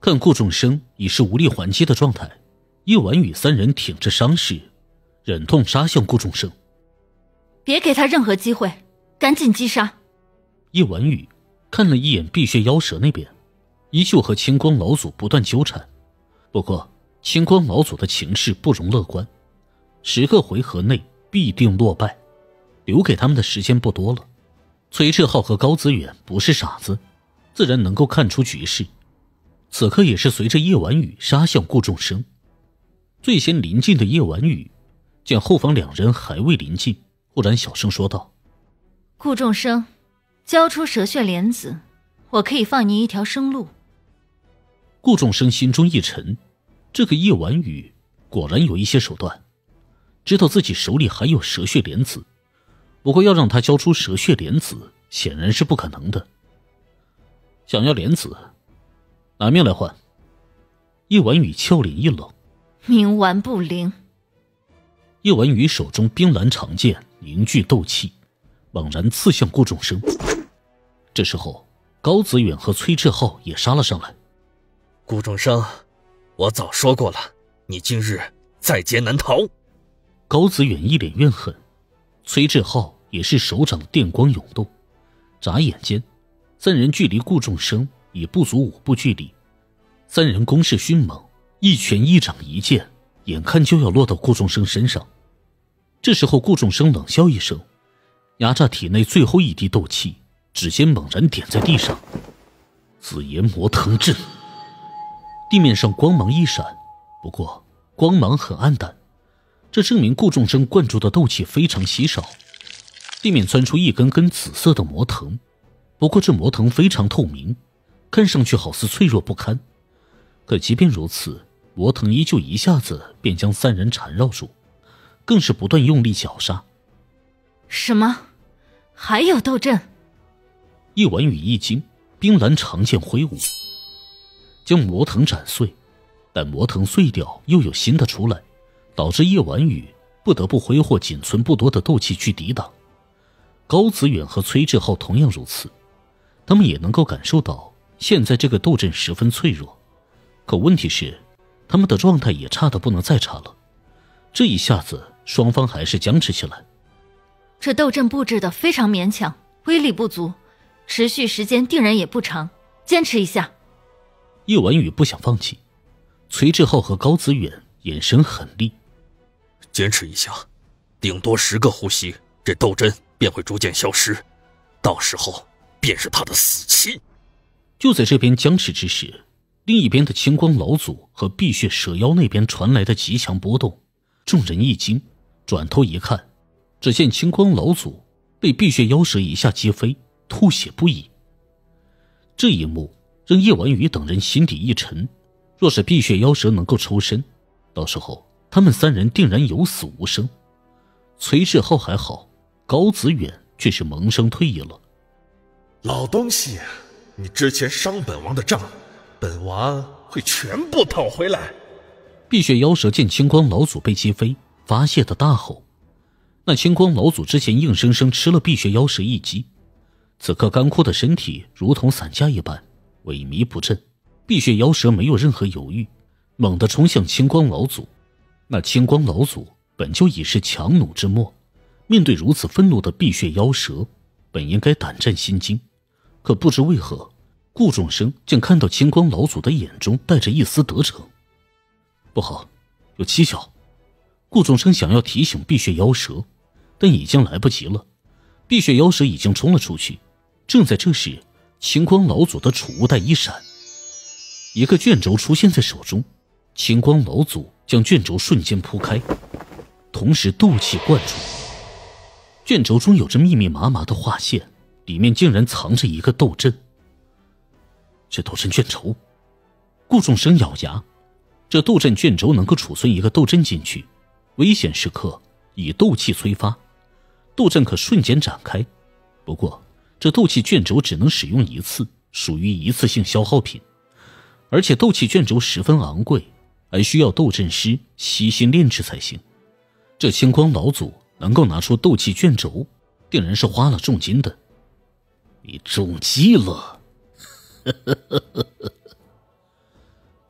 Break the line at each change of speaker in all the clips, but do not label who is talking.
看顾仲生已是无力还击的状态，叶婉雨三人挺着伤势，忍痛杀向顾仲生。
别给他任何机会，赶紧击杀。
叶婉雨看了一眼碧血妖蛇那边，依旧和青光老祖不断纠缠。不过青光老祖的情势不容乐观，10个回合内必定落败，留给他们的时间不多了。崔志浩和高子远不是傻子，自然能够看出局势，此刻也是随着叶婉雨杀向顾仲生。最先临近的叶婉雨见后方两人还未临近，忽然小声说道：
顾仲生，交出蛇血莲子，我可以放你一条生路。
顾仲生心中一沉，这个叶婉雨果然有一些手段，知道自己手里还有蛇血莲子，不过要让他交出蛇血莲子显然是不可能的。想要莲子，拿命来换。叶婉雨俏脸一冷，
冥顽不灵。
叶婉雨手中冰蓝长剑凝聚斗气，猛然刺向顾仲生。这时候高子远和崔志浩也杀了上来。
顾仲生，我早说过了，你今日在劫难逃。
高子远一脸怨恨，崔志浩也是手掌电光涌动，眨眼间三人距离顾仲生已不足5步距离。三人攻势迅猛，一拳一掌一剑，眼看就要落到顾仲生身上。这时候顾仲生冷笑一声，压榨体内最后一滴斗气，指尖猛然点在地上，紫炎魔腾阵。地面上光芒一闪，不过光芒很暗淡，这证明顾仲生灌注的斗气非常稀少。地面钻出一根根紫色的魔藤，不过这魔藤非常透明，看上去好似脆弱不堪。可即便如此，魔藤依旧一下子便将三人缠绕住，更是不断用力绞杀。
什么？还有斗阵？
叶婉雨一惊，冰蓝长剑挥舞，将魔藤斩碎，但魔藤碎掉又有新的出来，导致叶婉雨不得不挥霍仅存不多的斗气去抵挡。高子远和崔志浩同样如此，他们也能够感受到现在这个斗阵十分脆弱，可问题是他们的状态也差得不能再差了。这一下子双方还是僵持起来。
这斗阵布置得非常勉强，威力不足，持续时间定然也不长，坚持一下。
叶婉雨不想放弃，崔志浩和高子远眼神狠厉。
坚持一下，顶多10个呼吸，这斗阵便会逐渐消失，到时候便是他的死期。
就在这边僵持之时，另一边的青光老祖和碧血蛇妖那边传来的极强波动，众人一惊，转头一看，只见青光老祖被碧血妖蛇一下击飞，吐血不已。这一幕让叶婉雨等人心底一沉，若是碧血妖蛇能够抽身，到时候他们三人定然有死无生。崔志浩还好，高子远却是萌生退意了。
老东西，你之前伤本王的账，本王会全部讨回来。
碧血妖蛇见青光老祖被击飞，发泄的大吼。那青光老祖之前硬生生吃了碧血妖蛇一击，此刻干枯的身体如同散架一般萎靡不振。碧血妖蛇没有任何犹豫，猛地冲向青光老祖。那青光老祖本就已是强弩之末，面对如此愤怒的碧血妖蛇，本应该胆战心惊，可不知为何，顾仲生竟看到青光老祖的眼中带着一丝得逞。不好，有蹊跷！顾仲生想要提醒碧血妖蛇，但已经来不及了。碧血妖蛇已经冲了出去。正在这时，青光老祖的储物袋一闪，一个卷轴出现在手中。青光老祖将卷轴瞬间铺开，同时斗气灌注。卷轴中有着密密麻麻的画线，里面竟然藏着一个斗阵。这斗阵卷轴，顾仲生咬牙，这斗阵卷轴能够储存一个斗阵进去，危险时刻以斗气催发，斗阵可瞬间展开。不过这斗气卷轴只能使用一次，属于一次性消耗品，而且斗气卷轴十分昂贵，还需要斗阵师悉心炼制才行。这青光老祖能够拿出斗气卷轴，定然是花了重金的。你中计了！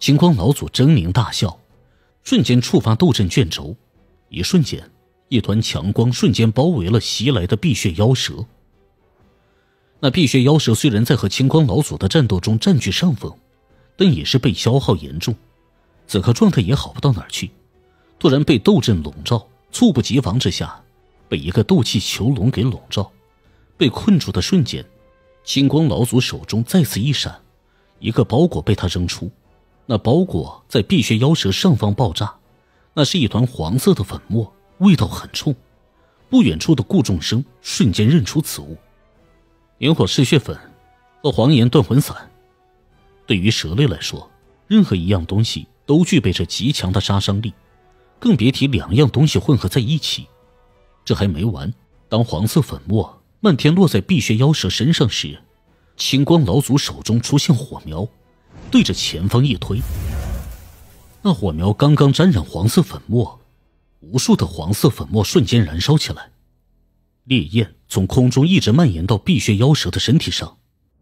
青光老祖狰狞大笑，瞬间触发斗阵卷轴，一瞬间，一团强光瞬间包围了袭来的碧血妖蛇。那碧血妖蛇虽然在和青光老祖的战斗中占据上风，但也是被消耗严重，此刻状态也好不到哪儿去。突然被斗阵笼罩，猝不及防之下，被一个斗气囚笼给笼罩。被困住的瞬间，青光老祖手中再次一闪，一个包裹被他扔出。那包裹在碧血妖蛇上方爆炸，那是一团黄色的粉末，味道很冲。不远处的顾仲生瞬间认出此物。萤火嗜血粉和黄炎断魂散，对于蛇类来说，任何一样东西都具备着极强的杀伤力，更别提两样东西混合在一起。这还没完，当黄色粉末漫天落在碧血妖蛇身上时，青光老祖手中出现火苗，对着前方一推。那火苗刚刚沾染黄色粉末，无数的黄色粉末瞬间燃烧起来，烈焰从空中一直蔓延到碧血妖蛇的身体上。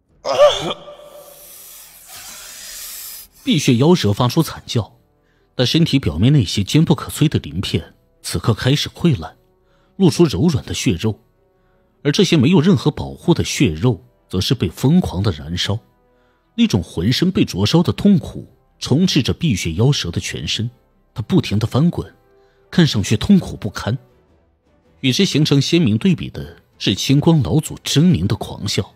碧血妖蛇发出惨叫，但身体表面那些坚不可摧的鳞片此刻开始溃烂，露出柔软的血肉，而这些没有任何保护的血肉则是被疯狂的燃烧。那种浑身被灼烧的痛苦充斥着碧血妖蛇的全身，它不停地翻滚，看上去痛苦不堪。与之形成鲜明对比的是青光老祖狰狞的狂笑。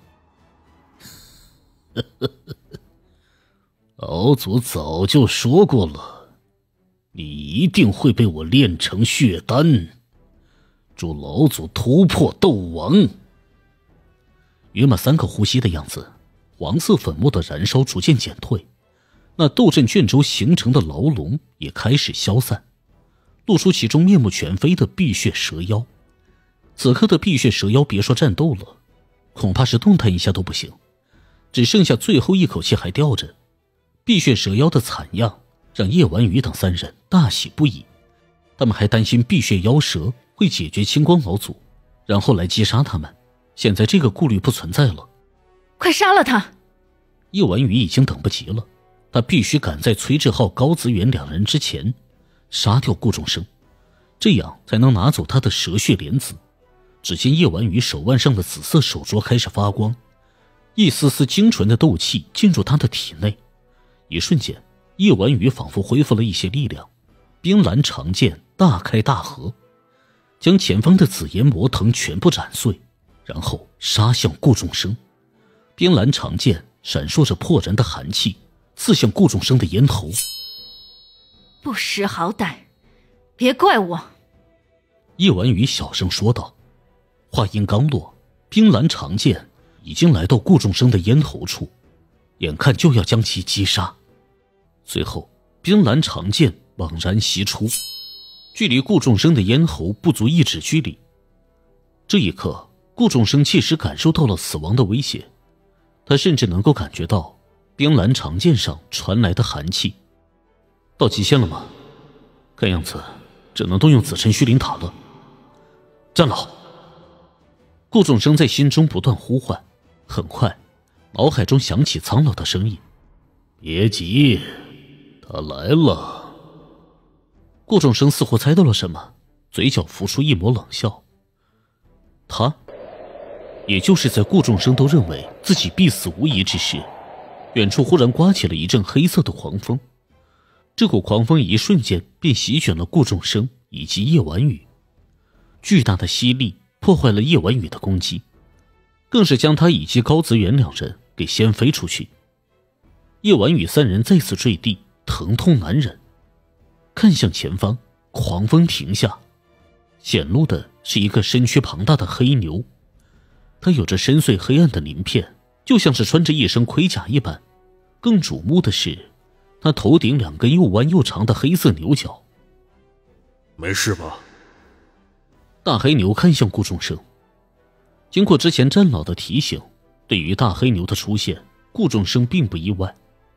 老祖早就说过了，你一定会被我炼成血丹，祝老祖突破斗王。约莫3个呼吸的样子，黄色粉末的燃烧逐渐减退，那斗阵卷轴形成的牢笼也开始消散，露出其中面目全非的碧血蛇妖。此刻的碧血蛇妖别说战斗了，恐怕是动弹一下都不行，只剩下最后一口气还吊着。碧血蛇妖的惨样让叶婉雨等3人大喜不已，他们还担心碧血妖蛇会解决青光老祖，然后来击杀他们。现在这个顾虑不存在了。
快杀了他！
叶婉雨已经等不及了，他必须赶在崔志浩、高子远2人之前杀掉顾仲生，这样才能拿走他的蛇血莲子。只见叶婉雨手腕上的紫色手镯开始发光，一丝丝精纯的斗气进入他的体内。一瞬间，叶婉雨仿佛恢复了一些力量，冰蓝长剑大开大合，将前方的紫炎魔藤全部斩碎，然后杀向顾仲生。冰蓝长剑闪烁着破人的寒气，刺向顾仲生的咽喉。
不识好歹，别怪我。
叶婉雨小声说道。话音刚落，冰蓝长剑已经来到顾仲生的咽喉处，眼看就要将其击杀。随后冰蓝长剑猛然袭出，距离顾仲生的咽喉不足1指距离。这一刻，顾仲生切实感受到了死亡的威胁，他甚至能够感觉到冰蓝长剑上传来的寒气。到极限了吗？看样子只能动用紫辰虚灵塔了。战牢！顾仲生在心中不断呼唤，很快脑海中响起苍老的声音：别急，他来了。顾仲生似乎猜到了什么，嘴角浮出一抹冷笑。他，也就是在顾仲生都认为自己必死无疑之时，远处忽然刮起了一阵黑色的狂风。这股狂风一瞬间便席卷了顾仲生以及叶婉雨，巨大的吸力破坏了叶婉雨的攻击，更是将他以及高子远2人给掀飞出去。叶婉雨3人再次坠地，疼痛难忍。看向前方，狂风停下，显露的是一个身躯庞大的黑牛，它有着深邃黑暗的鳞片，就像是穿着一身盔甲一般。更瞩目的是，它头顶2根又弯又长的黑色牛角。
没事吧？
大黑牛看向顾仲生，经过之前战老的提醒，对于大黑牛的出现，顾仲生并不意外。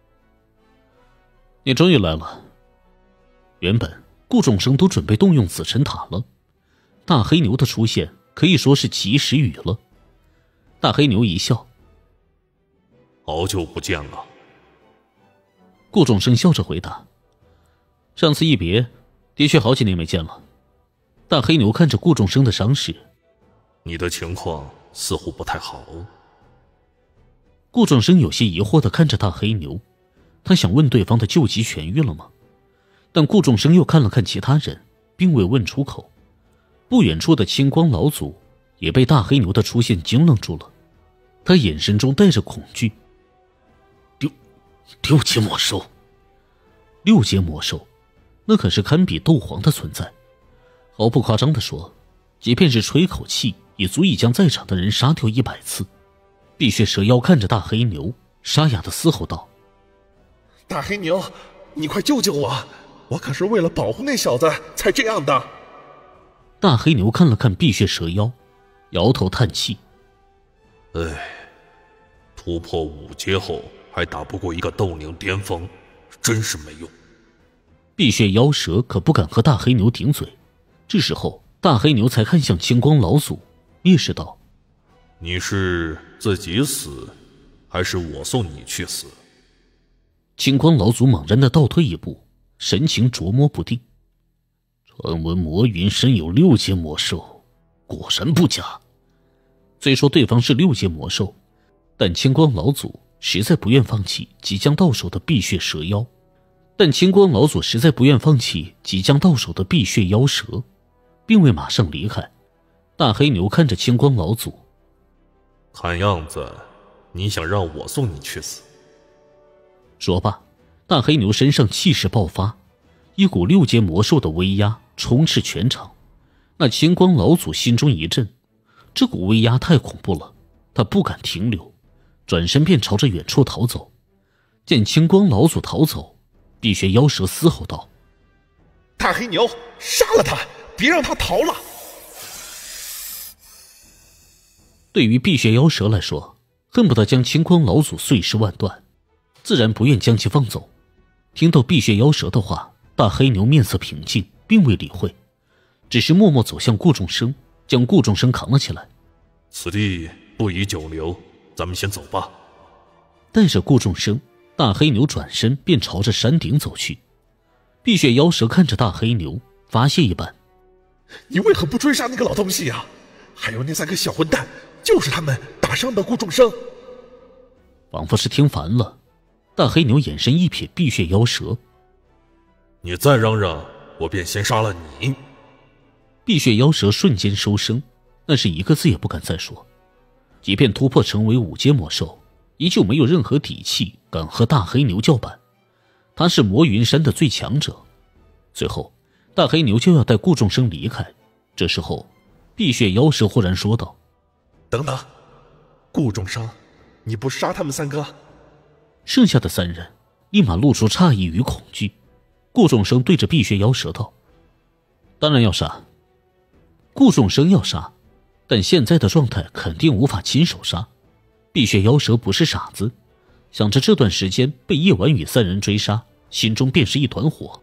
你终于来了。原本顾仲生都准备动用紫辰塔了，大黑牛的出现可以说是及时雨了。大黑牛一笑：
好久不见了。
顾仲生笑着回答：“上次一别，的确好几年没见了。”大黑牛看着顾仲生的伤势：“
你的情况似乎不太好。”
顾仲生有些疑惑地看着大黑牛，他想问对方的旧疾痊愈了吗？但顾仲生又看了看其他人，并未问出口。不远处的青光老祖也被大黑牛的出现惊愣住了，他眼神中带着恐惧。六阶魔兽，6阶魔兽，那可是堪比斗皇的存在。毫不夸张地说，即便是吹口气，也足以将在场的人杀掉100次。碧血蛇妖看着大黑牛，沙哑地嘶吼道：“
大黑牛，你快救救我！我可是为了保护那小子才这样的。”
大黑牛看了看碧血蛇妖，摇头叹气：“
突破5阶后还打不过一个斗灵巅峰，真是没用。”
碧血妖蛇可不敢和大黑牛顶嘴。这时候，大黑牛才看向青光老祖，蔑视道：“
你是自己死，还是我送你去死？”
青光老祖猛然地倒退一步，神情琢磨不定。传闻魔云身有6阶魔兽，果然不假。虽说对方是6阶魔兽，但青光老祖实在不愿放弃即将到手的碧血蛇妖。并未马上离开。大黑牛看着青光老祖：“
看样子，你想让我送你去死。”
说罢，大黑牛身上气势爆发，一股6阶魔兽的威压充斥全场。那青光老祖心中一震，这股威压太恐怖了，他不敢停留，转身便朝着远处逃走。见青光老祖逃走，碧血妖蛇嘶吼道：“
大黑牛，杀了他，别让他逃了！”
对于碧血妖蛇来说，恨不得将青光老祖碎尸万段，自然不愿将其放走。听到碧血妖蛇的话，大黑牛面色平静，并未理会，只是默默走向顾仲生，将顾仲生扛了起来。
“此地不宜久留，咱们先走吧。”
带着顾仲生，大黑牛转身便朝着山顶走去。碧血妖蛇看着大黑牛，发泄一般：“
你为何不追杀那个老东西呀？还有那3个小混蛋，就是他们打伤的顾仲生。”
仿佛是听烦了，大黑牛眼神一瞥碧血妖蛇：“
你再嚷嚷，我便先杀了你。”
碧血妖蛇瞬间收声，那是一个字也不敢再说。即便突破成为5阶魔兽，依旧没有任何底气敢和大黑牛叫板。他是魔云山的最强者。随后，大黑牛就要带顾仲生离开。这时候，碧血妖蛇忽然说道：“
等等，顾仲生，你不杀他们3个？”
剩下的3人立马露出诧异与恐惧。顾仲生对着碧血妖蛇道：“当然要杀。”顾仲生要杀，但现在的状态肯定无法亲手杀。碧血妖蛇不是傻子，想着这段时间被叶婉雨3人追杀，心中便是一团火。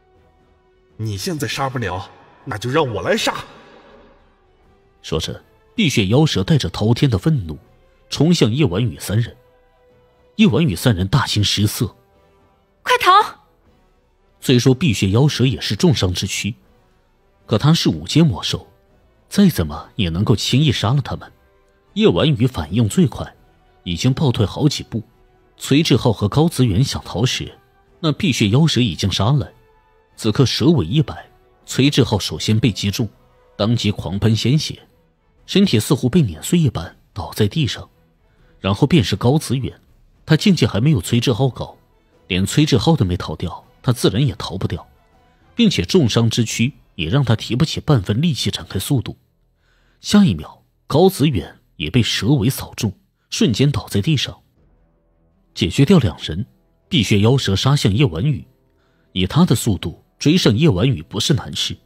“你现在杀不了，那就让我来杀。”
说着，碧血妖蛇带着滔天的愤怒冲向叶婉雨3人。叶婉雨3人大惊失色：“
快逃！”
虽说碧血妖蛇也是重伤之躯，可他是5阶魔兽，再怎么也能够轻易杀了他们。叶婉雨反应最快，已经暴退好几步。崔志浩和高子远想逃时，那碧血妖蛇已经杀来。此刻蛇尾一摆，崔志浩首先被击中，当即狂喷鲜血，身体似乎被碾碎一般倒在地上。然后便是高子远，他境界还没有崔志浩高，连崔志浩都没逃掉，他自然也逃不掉，并且重伤之躯也让他提不起半分力气展开速度。下一秒，高子远也被蛇尾扫中，瞬间倒在地上。解决掉2人，碧血妖蛇杀向叶婉雨，以他的速度追上叶婉雨不是难事。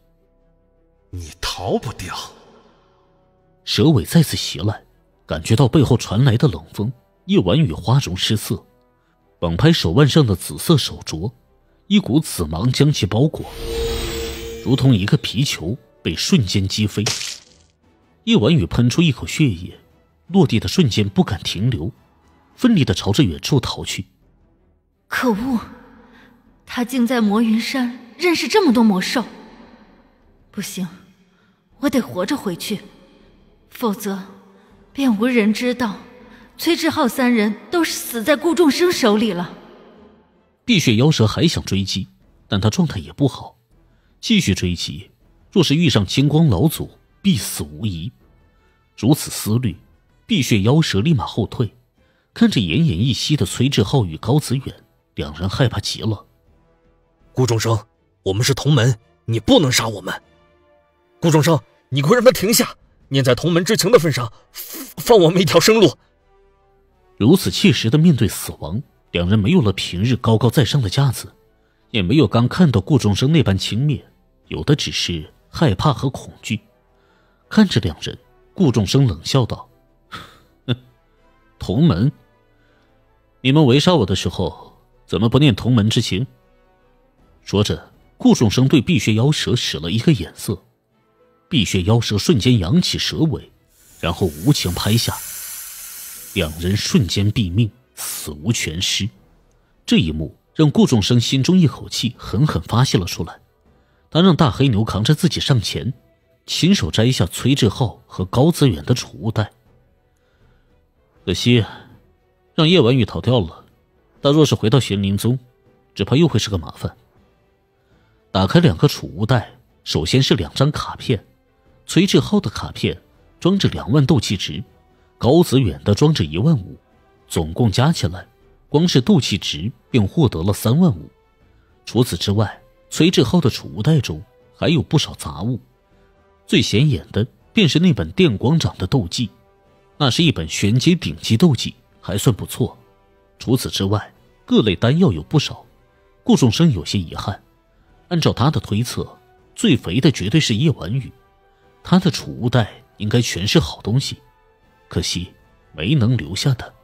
“你逃不掉！”
蛇尾再次袭来，感觉到背后传来的冷风，叶婉雨花容失色，绑拍手腕上的紫色手镯，一股紫芒将其包裹，如同一个皮球被瞬间击飞。叶婉雨喷出一口血液，落地的瞬间不敢停留，奋力地朝着远处逃去。
可恶， 他竟在魔云山认识这么多魔兽。不行，我得活着回去，否则便无人知道崔志浩三人都是死在顾仲生手里了。
碧血妖蛇还想追击，但他状态也不好，继续追击，若是遇上金光老祖，必死无疑。如此思虑，碧血妖蛇立马后退，看着奄奄一息的崔志浩与高子远，两人害怕极了。
顾仲生，我们是同门，你不能杀我们。顾仲生，你快让他停下，念在同门之情的份上，放我们一条生路。
如此切实的面对死亡，两人没有了平日高高在上的架子，也没有刚看到顾仲生那般轻蔑，有的只是害怕和恐惧。看着两人，顾仲生冷笑道：哼，同门？你们围杀我的时候，怎么不念同门之情？说着，顾仲生对碧血妖蛇使了一个眼色，碧血妖蛇瞬间扬起蛇尾，然后无情拍下，两人瞬间毙命，死无全尸。这一幕让顾仲生心中一口气狠狠发泄了出来。他让大黑牛扛着自己上前，亲手摘下崔志浩和高子远的储物袋。可惜让叶婉玉逃掉了，但若是回到玄灵宗，只怕又会是个麻烦。打开两个储物袋，首先是2张卡片，崔志浩的卡片装着2万斗气值，高子远的装着1万5，总共加起来，光是斗气值便获得了3万5。除此之外，崔志浩的储物袋中还有不少杂物，最显眼的便是那本电光掌的斗技，那是一本玄阶顶级斗技，还算不错。除此之外，各类丹药有不少。顾仲生有些遗憾，按照他的推测，最肥的绝对是叶婉雨，他的储物袋应该全是好东西，可惜没能留下的